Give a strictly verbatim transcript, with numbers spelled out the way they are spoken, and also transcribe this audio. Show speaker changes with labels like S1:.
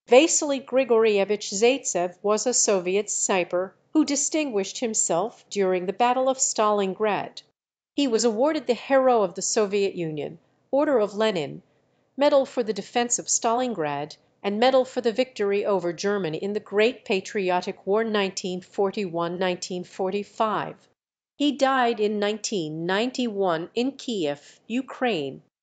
S1: Vasily Grigorievich Zaicev was a Soviet sniper who distinguished himself during the Battle of Stalingrad. He was awarded the Hero of the Soviet Union, Order of Lenin, Medal for the Defense of Stalingrad, and Medal for the victory over Germany in the Great Patriotic War nineteen forty-one forty-five. He died in nineteen ninety-one in Kiev, Ukraine.